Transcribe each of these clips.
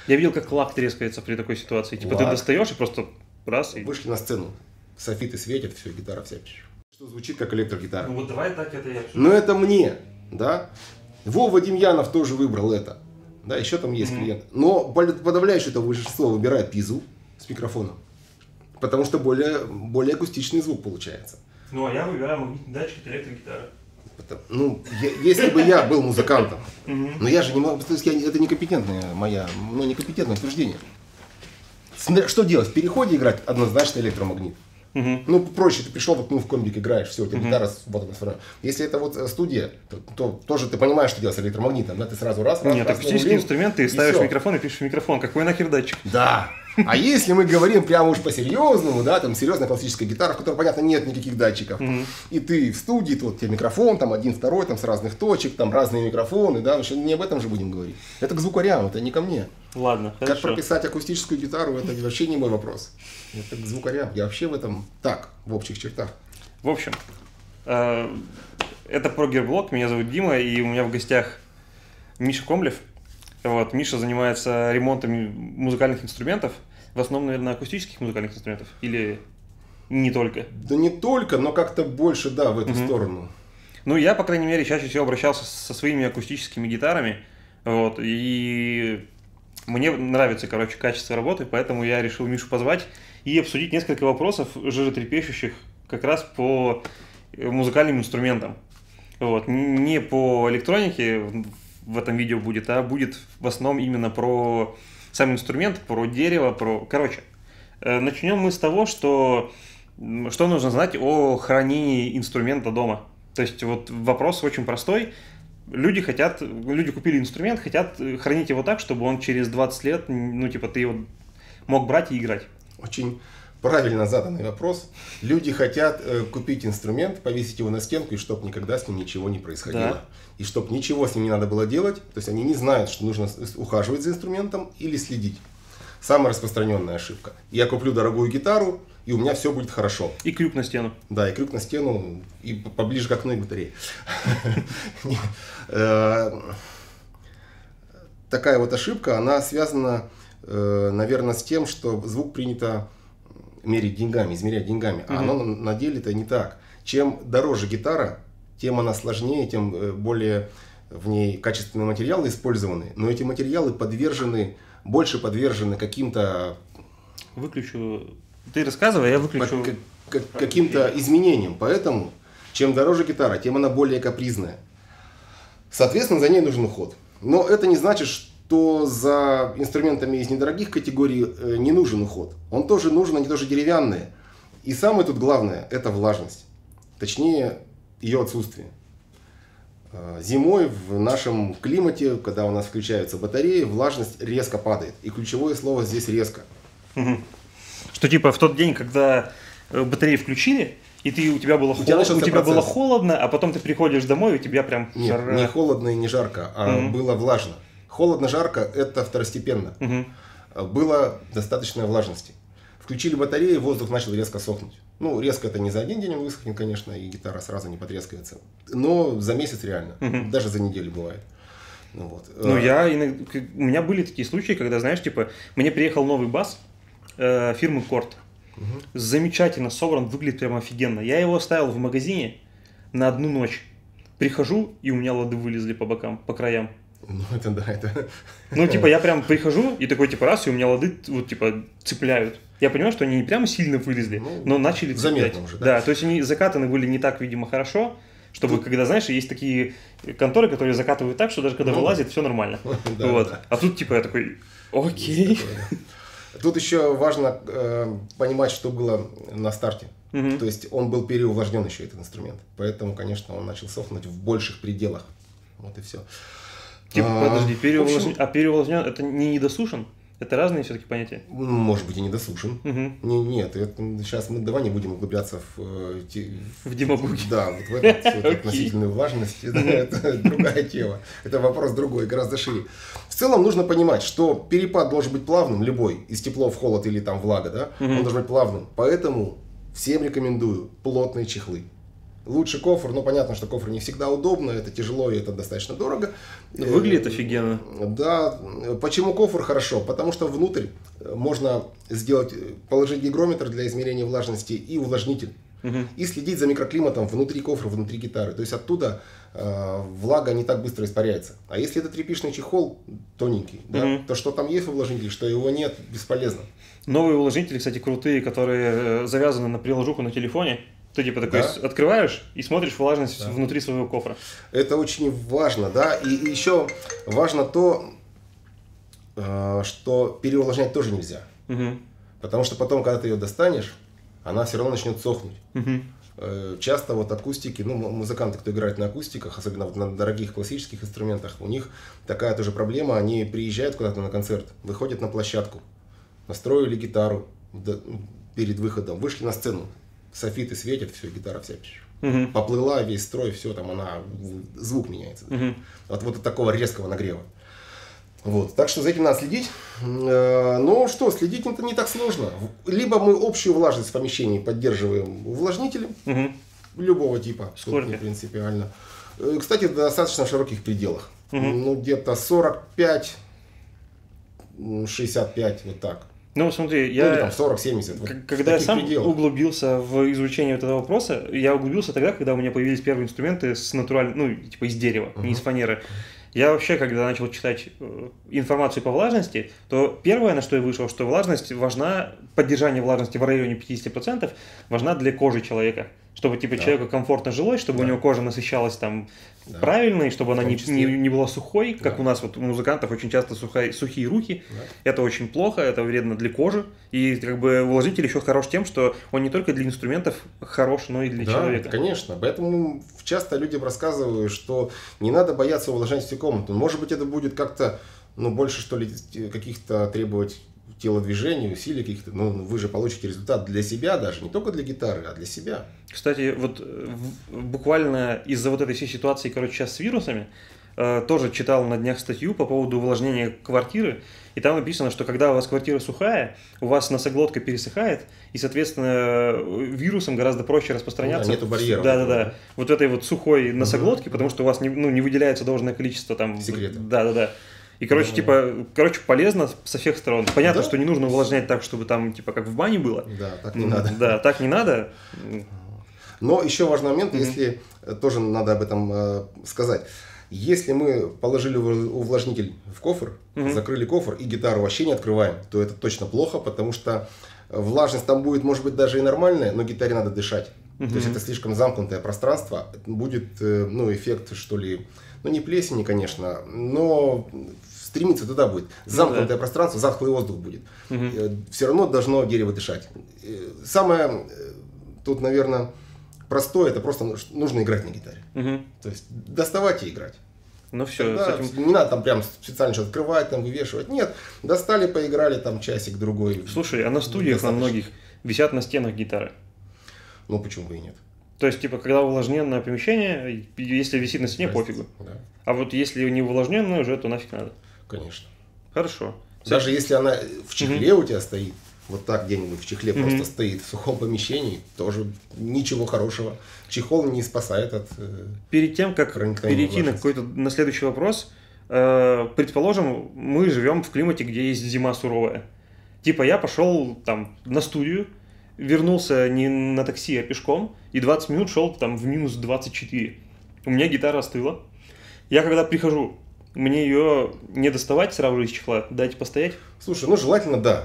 Я видел, как лак трескается при такой ситуации. Типа ты достаешь и просто раз. Вышли на сцену, софиты светят, все, гитара вся. Что звучит как электрогитара. Ну вот давай так это я. Но это мне, да. Вова Демьянов тоже выбрал это. Да, еще там есть клиент. Но подавляющее это большинство выбирает пизу с микрофоном. Потому что более акустичный звук получается. Ну, а я выбираю магнитный датчик от электрогитары. Ну, если бы я был музыкантом, но я же не могу, то есть это некомпетентное некомпетентное утверждение. Что делать? В переходе играть однозначно электромагнит. Ну, проще, ты пришел, воткнул в комбик, играешь, все, у тебя гитара вот она сформирована. Если это вот студия, то тоже ты понимаешь, что делать с электромагнитом, да, ты сразу раз. Нет, акустический инструмент, ты ставишь микрофон и пишешь в микрофон, какой нахер датчик? Да. А если мы говорим прямо уж по-серьезному, да, там серьезная классическая гитара, в которой, понятно, нет никаких датчиков, и ты в студии, тут тебе микрофон, там один, второй, там с разных точек, там разные микрофоны, да, вообще не об этом же будем говорить. Это к звукарям, это не ко мне. Ладно, хорошо. Как прописать акустическую гитару, это вообще не мой вопрос. Это к звукарям. Я вообще в этом так, в общих чертах. В общем, это Прогерблог, меня зовут Дима, и у меня в гостях Миша Комлев. Вот, Миша занимается ремонтом музыкальных инструментов, в основном, наверное, акустических музыкальных инструментов, или не только? Да не только, но как-то больше, да, в эту сторону. Ну, я, по крайней мере, чаще всего обращался со своими акустическими гитарами, вот, и мне нравится, короче, качество работы, поэтому я решил Мишу позвать и обсудить несколько вопросов жиротрепещущих как раз по музыкальным инструментам. Вот, не по электронике в этом видео будет, а будет в основном именно про сам инструмент, про дерево, Короче, начнем мы с того, что нужно знать о хранении инструмента дома. То есть вот вопрос очень простой. Люди купили инструмент, хотят хранить его так, чтобы он через 20 лет, ну типа ты его мог брать и играть. Очень правильно заданный вопрос. Люди хотят купить инструмент, повесить его на стенку, и чтобы никогда с ним ничего не происходило. Да. И чтобы ничего с ним не надо было делать. То есть они не знают, что нужно ухаживать за инструментом или следить. Самая распространенная ошибка. Я куплю дорогую гитару, и у меня все будет хорошо. И крюк на стену. Да, и крюк на стену, и поближе к окну и батарее. Такая вот ошибка, она связана, наверное, с тем, что звук принято мерить деньгами, измерять деньгами. А оно на деле-то не так. Чем дороже гитара, тем она сложнее, тем более в ней качественные материалы использованы. Но эти материалы больше подвержены каким-то... Выключу. Ты рассказывай, я выключу. Каким-то изменениям. Поэтому, чем дороже гитара, тем она более капризная. Соответственно, за ней нужен уход. Но это не значит, что за инструментами из недорогих категорий не нужен уход. Он тоже нужен, они тоже деревянные. И самое тут главное – это влажность. Точнее, ее отсутствие. Зимой в нашем климате, когда у нас включаются батареи, влажность резко падает. И ключевое слово здесь резко. Что типа в тот день, когда батареи включили, и у тебя было холодно, а потом ты приходишь домой, и у тебя прям... Нет, не холодно и не жарко, а было влажно. Холодно-жарко – это второстепенно. Было достаточно влажности. Включили батареи, воздух начал резко сохнуть. Ну, резко это не за один день он высохнет, конечно, и гитара сразу не потрескается. Но за месяц реально, даже за неделю бывает. Ну, вот. У меня были такие случаи, когда, знаешь, типа, мне приехал новый бас фирмы Корт. Замечательно собран, выглядит прямо офигенно. Я его оставил в магазине на одну ночь. Прихожу, и у меня лады вылезли по бокам, по краям. Ну, это да, это... Ну, типа, я прям прихожу, и такой, типа, раз, и у меня лады, вот, типа, цепляют. Я понимаю, что они не прямо сильно вылезли, но начали цеплять. Заметно уже, да? Да, то есть они закатаны были не так, видимо, хорошо, чтобы, когда, знаешь, есть такие конторы, которые закатывают так, что даже когда вылазит, все нормально. Вот. А тут, типа, я такой, окей. Тут еще важно понимать, что было на старте. То есть он был переувлажнен еще, этот инструмент. Поэтому, конечно, он начал сохнуть в больших пределах. Вот и все. Типа, подожди, переувлажнен это не недосушен? Это разные все-таки понятия? Может быть, и недосушен. Нет, сейчас мы давай не будем углубляться в демагогию. Да, вот в эту относительную влажность. Это другая тема. Это вопрос другой, гораздо шире. В целом нужно понимать, что перепад должен быть плавным, любой, из тепло в холод или там влага, да? Он должен быть плавным. Поэтому всем рекомендую плотные чехлы. Лучше кофр, но понятно, что кофр не всегда удобно, это тяжело и это достаточно дорого. Выглядит офигенно. Да, почему кофр хорошо? Потому что внутрь можно положить гигрометр для измерения влажности и увлажнитель. И следить за микроклиматом внутри кофра, внутри гитары. То есть оттуда влага не так быстро испаряется. А если это тряпичный чехол тоненький, да, то что там есть увлажнитель, что его нет, бесполезно. Новые увлажнители, кстати, крутые, которые завязаны на приложуху на телефоне. Ты типа такой открываешь и смотришь влажность внутри своего кофра. Это очень важно, да. И еще важно то, что переувлажнять тоже нельзя. Потому что потом, когда ты ее достанешь, она все равно начнет сохнуть. Часто вот акустики, ну, музыканты, кто играет на акустиках, особенно на дорогих классических инструментах, у них такая тоже проблема. Они приезжают куда-то на концерт, выходят на площадку, настроили гитару перед выходом, вышли на сцену, софиты светят, все, гитара вся поплыла, весь строй, все, там звук меняется. Вот от такого резкого нагрева. Вот. Так что за этим надо следить. Но что, следить это не так сложно. Либо мы общую влажность в помещении поддерживаем увлажнителем любого типа, тут не принципиально. Кстати, в достаточно широких пределах. Ну, где-то 45, 65, вот так. Ну, смотри, я 40-70. Вот когда я сам углубился в изучение этого вопроса, я углубился тогда, когда у меня появились первые инструменты с натуральным, ну, типа из дерева, не из фанеры. Я вообще, когда начал читать информацию по влажности, то первое, на что я вышел, что влажность важна, поддержание влажности в районе 50% важна для кожи человека. Чтобы типа человеку комфортно жилось, чтобы у него кожа насыщалась там правильно, и чтобы она не была сухой, как у нас вот у музыкантов очень часто сухие руки. Это очень плохо, это вредно для кожи. И как бы увлажнитель еще хорош тем, что он не только для инструментов хорош, но и для человека. Да, конечно. Поэтому часто людям рассказываю, что не надо бояться увлажнять всю комнату. Может быть, это будет как-то, ну, больше, что ли, каких-то требовать телодвижений, усилий каких-то, но вы же получите результат для себя даже, не только для гитары, а для себя. Кстати, вот буквально из-за вот этой всей ситуации, короче, сейчас с вирусами, тоже читал на днях статью по поводу увлажнения квартиры, и там написано, что когда у вас квартира сухая, у вас носоглотка пересыхает, и, соответственно, вирусам гораздо проще распространяться. Да, нету барьеров. Да. Вот этой вот сухой носоглотки, потому что у вас не выделяется должное количество там... Секретов. Да. И, короче, полезно со всех сторон. Понятно, что не нужно увлажнять так, чтобы там, типа, как в бане было. Да, так не надо. Да, так не надо. Но еще важный момент, если тоже надо об этом сказать. Если мы положили увлажнитель в кофр, закрыли кофр и гитару вообще не открываем, то это точно плохо, потому что влажность там будет, может быть, даже и нормальная, но гитаре надо дышать. То есть это слишком замкнутое пространство, будет, ну, эффект, что ли, ну, не плесени, конечно, но стремиться туда будет. Замкнутое пространство, затхлый воздух будет. Все равно должно дерево дышать. Самое тут, наверное, простое, это просто нужно играть на гитаре. То есть доставать и играть. Ну все, не надо там прям специально что-то открывать, там вывешивать. Нет, достали, поиграли там часик-другой. Слушай, а на студиях на многих висят на стенах гитары? Ну почему бы и нет. То есть, типа, когда увлажненное помещение, если висит на стене, пофигу. Да. А вот если не увлажненное уже, то нафиг надо. Конечно. Хорошо. Даже если она в чехле у тебя стоит, вот так где-нибудь в чехле просто стоит в сухом помещении, тоже ничего хорошего. Чехол не спасает от... Перед тем, как перейти на следующий вопрос, предположим, мы живем в климате, где есть зима суровая. Типа я пошел там на студию, вернулся не на такси, а пешком, и 20 минут шел там в минус 24. У меня гитара остыла. Я когда прихожу, мне ее не доставать сразу же из чехла, дать постоять? Слушай, ну желательно да.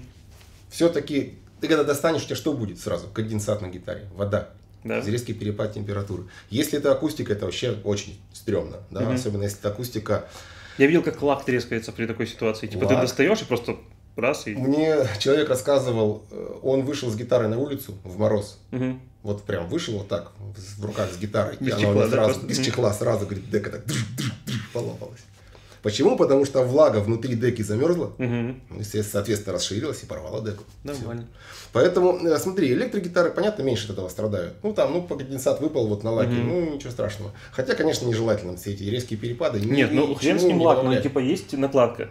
Все-таки ты когда достанешь, у тебя что будет сразу? Конденсат на гитаре, вода. Да. Резкий перепад температуры. Если это акустика, это вообще очень стрёмно. Да? Особенно если это акустика... Я видел, как лак трескается при такой ситуации. Типа ты достаешь и просто раз и... Мне человек рассказывал, он вышел с гитарой на улицу в мороз. Вот прям вышел вот так, в руках с гитарой. Без и чехла, она сразу, без чехла сразу, говорит, дека так полопалась. Почему? Потому что влага внутри деки замерзла, соответственно, расширилась и порвала деку. Нормально. Все. Поэтому, смотри, электрогитары, понятно, меньше от этого страдают. Ну, там, конденсат выпал вот на лаке, ну, ничего страшного. Хотя, конечно, нежелательно все эти резкие перепады. Нет, ну, хрен с ним лак, но, типа, есть накладка.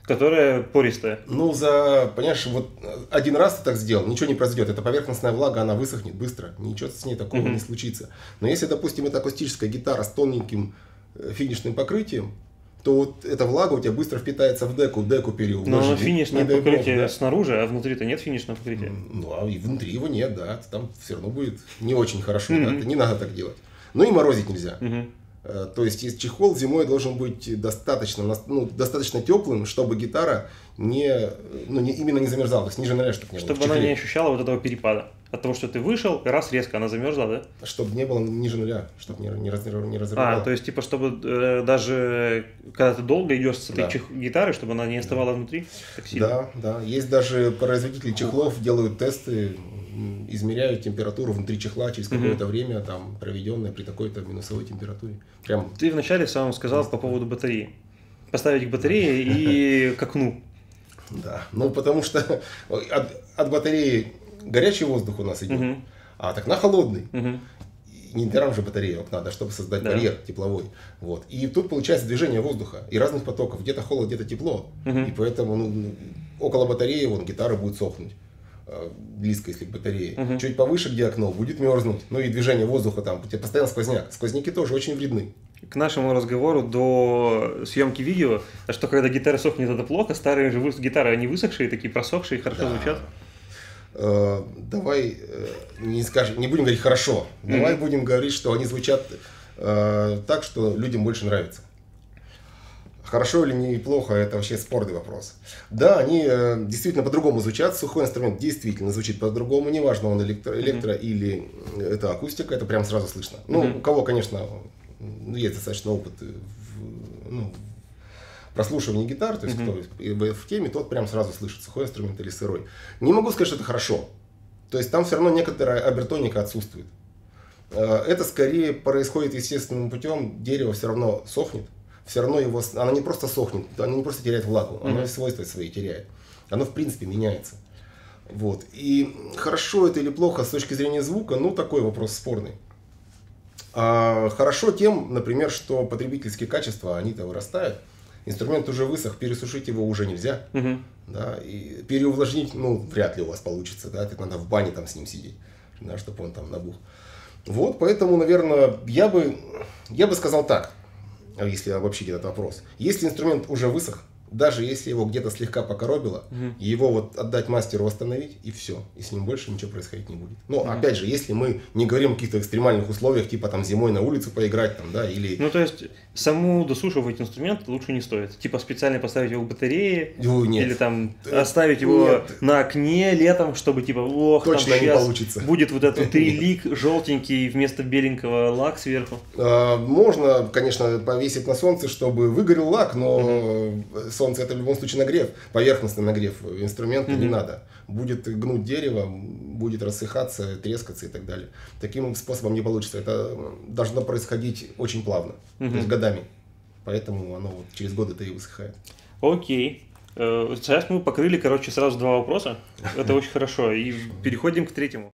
Которая пористая. Ну, понимаешь, вот один раз ты так сделал, ничего не произойдет. Эта поверхностная влага, она высохнет быстро, ничего с ней такого не случится. Но если, допустим, это акустическая гитара с тоненьким финишным покрытием, то вот эта влага у тебя быстро впитается в деку переувлажит. Но финишное покрытие снаружи, а внутри-то нет финишного покрытия. Ну, а и внутри его нет, да, там все равно будет не очень хорошо, да, не надо так делать. Ну и морозить нельзя. То есть чехол зимой должен быть достаточно теплым, чтобы гитара именно не замерзала, то есть ниже 0, чтобы не было. Чтобы она не ощущала вот этого перепада. От того, что ты вышел, и раз резко она замерзла, да? Чтобы не было ниже 0, чтобы не разрывало. То есть, типа, чтобы даже когда ты долго идешь с этой гитарой, чтобы она не оставала внутри так сильно. Да. Есть даже производители чехлов, делают тесты, измеряют температуру внутри чехла через какое-то время, там, проведенное при такой-то минусовой температуре. Прям... Ты вначале сам сказал по поводу батареи. Поставить к батарее и к окну. Да, потому что от батареи горячий воздух у нас идет, а от окна холодный. Не даром же батарея окна, чтобы создать барьер тепловой. Вот. И тут получается движение воздуха и разных потоков. Где-то холод, где-то тепло. И поэтому около батареи гитара будет сохнуть. Близко, если к батарее. Чуть повыше, где окно, будет мерзнуть. Ну и движение воздуха там, у тебя постоянно сквозняк. Сквозняки тоже очень вредны. К нашему разговору до съемки видео, что когда гитара сохнет, это плохо, старые же гитары, они высохшие, такие просохшие, хорошо звучат. Давай не будем говорить хорошо, давай будем говорить, что они звучат так, что людям больше нравится. Хорошо или неплохо, это вообще спорный вопрос. Да, они действительно по-другому звучат, сухой инструмент действительно звучит по-другому, неважно, он электро или это акустика, это прям сразу слышно. У кого, конечно, есть достаточно опыт прослушивания гитар, то есть кто в теме, тот прям сразу слышит, сухой инструмент или сырой. Не могу сказать, что это хорошо. То есть там все равно некоторая обертоника отсутствует. Это скорее происходит естественным путем, дерево все равно сохнет. Все равно оно не просто сохнет, оно не просто теряет влагу, оно свойства свои теряет. Оно в принципе меняется. Вот. И хорошо это или плохо с точки зрения звука, такой вопрос спорный. А хорошо тем, например, что потребительские качества, они-то вырастают. Инструмент уже высох, пересушить его уже нельзя. Да, и переувлажнить, вряд ли у вас получится. Да, это надо в бане там с ним сидеть, да, чтобы он там набух. Вот, поэтому, наверное, я бы сказал так. Если обобщить этот вопрос. Если инструмент уже высох, даже если его где-то слегка покоробило, его отдать мастеру, восстановить, и все. И с ним больше ничего происходить не будет. Но опять же, если мы не говорим о каких-то экстремальных условиях, типа там зимой на улице поиграть, там, да, или... то есть, саму досушивать инструмент лучше не стоит. Типа специально поставить его к батарее, или там оставить его на окне летом, чтобы типа, точно там не получится. Будет вот этот трилик желтенький вместо беленького лак сверху. Можно, конечно, повесить на солнце, чтобы выгорел лак, но солнце это в любом случае нагрев, поверхностный нагрев инструмента не надо. Будет гнуть дерево, будет рассыхаться, трескаться и так далее. Таким способом не получится. Это должно происходить очень плавно, то есть годами. Поэтому оно через годы-то и высыхает. Окей. Сейчас мы покрыли, сразу 2 вопроса. Это очень хорошо. И переходим к третьему.